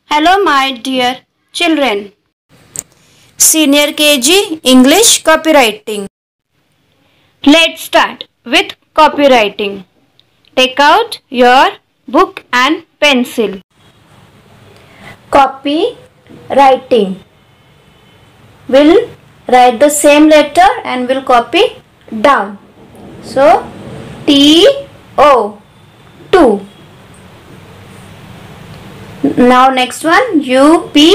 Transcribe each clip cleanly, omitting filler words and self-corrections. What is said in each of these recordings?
Hello my dear children. Senior KG English Copywriting. Let's start with copywriting. Take out your book and pencil. Copywriting. We'll write the same letter and we'll copy down. So T-O, two. Now next one, U-P,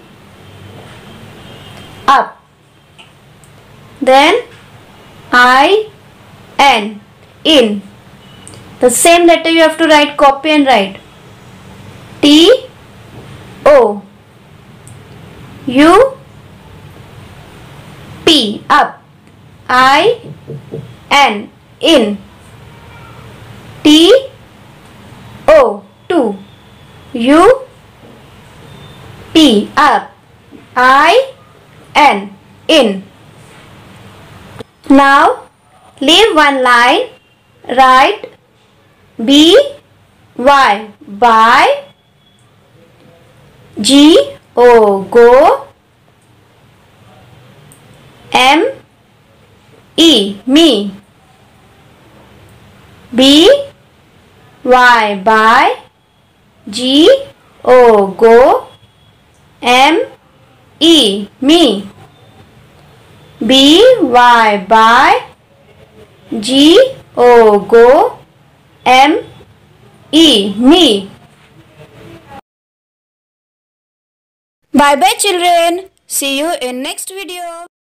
up. Then I-N, in. The same letter you have to write, copy and write. T-O, U-P, up. I-N, in. T-O, two. U-P, up. I-N, in. Now leave one line, write B-Y, by, G-O, go, M-E, me, B-Y, by, G-O, go, M-E, me, B-Y, by, G-O, go, M-E, me. Bye bye children. See you in next video.